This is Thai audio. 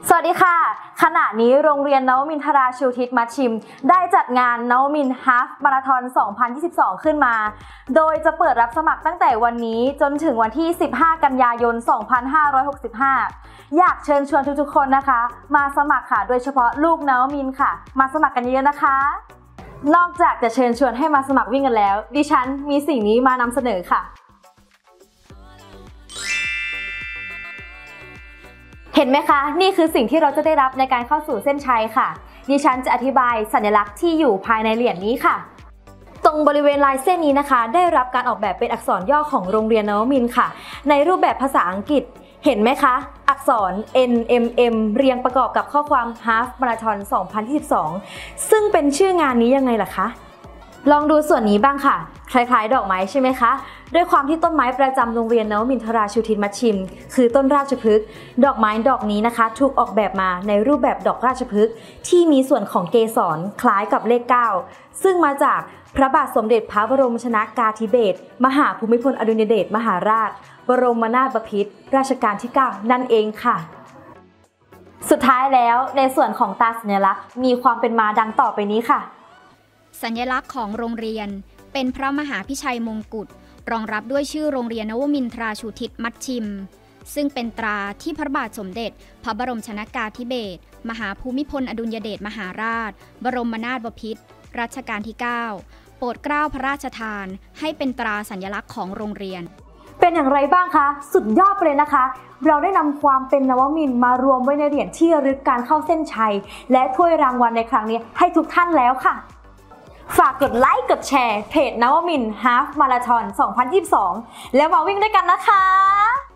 สวัสดีค่ะขณะนี้โรงเรียนนวมินทราชูทิศมัชชิมได้จัดงานนวมินทร์ฮาล์ฟมาราธอน 2022 ขึ้นมา โดยจะเปิดรับสมัครตั้งแต่วันนี้จนถึงวันที่ 15 กันยายน 2565 อยากเชิญชวนทุกๆคนนะคะมาสมัครค่ะโดยเฉพาะลูกนวมินทร์ค่ะมาสมัครกันเยอะๆนะคะนอกจากจะเชิญชวนให้มาสมัครวิ่งกันแล้วดิฉันมีสิ่งนี้มานำเสนอค่ะเห็นไหมคะนี่คือสิ่งที่เราจะได้รับในการเข้าสู่เส้นชัยค่ะดิฉันจะอธิบายสัญลักษณ์ที่อยู่ภายในเหรียญนี้ค่ะตรงบริเวณลายเส้นนี้นะคะได้รับการออกแบบเป็นอักษรย่อของโรงเรียนนวมินทร์ค่ะในรูปแบบภาษาอังกฤษเห็นไหมคะอักษร NMM เรียงประกอบกับข้อความ Half Marathon 2022 ซึ่งเป็นชื่องานนี้ยังไงล่ะคะลองดูส่วนนี้บ้างค่ะคล้ายๆดอกไม้ใช่ไหมคะด้วยความที่ต้นไม้ประจำโรงเรียนนวมินทราชูทิศมัชชิมคือต้นราชพฤกษ์ดอกไม้ดอกนี้นะคะถูกออกแบบมาในรูปแบบดอกราชพฤกษ์ที่มีส่วนของเกสรคล้ายกับเลข 9ซึ่งมาจากพระบาทสมเด็จพระบรมชนกาธิเบศรมหาภูมิพลอดุลยเดชมหาราชบรมนาถบพิตรรัชกาลที่ 9นั่นเองค่ะสุดท้ายแล้วในส่วนของตาสัญลักษณ์มีความเป็นมาดังต่อไปนี้ค่ะสัญลักษณ์ของโรงเรียนเป็นพระมหาพิชัยมงกุฎรองรับด้วยชื่อโรงเรียนนวมินทราชูทิศมัชชิมซึ่งเป็นตราที่พระบาทสมเด็จพระบรมชนกาธิเบศรมหาภูมิพลอดุลยเดชมหาราชบรมนาถบพิตรรัชกาลที่ 9โปรดเกล้าพระราชทานให้เป็นตราสัญลักษณ์ของโรงเรียนเป็นอย่างไรบ้างคะสุดยอดไปเลยนะคะเราได้นำความเป็นนวมินทร์มารวมไว้ในเหรียญที่ระลึกการเข้าเส้นชัยและถ้วยรางวัลในครั้งนี้ให้ทุกท่านแล้วค่ะฝากกดไลค์กดแชร์เพจนวมินทร์ฮาล์ฟมาราธอน 2022 แล้วมาวิ่งด้วยกันนะคะ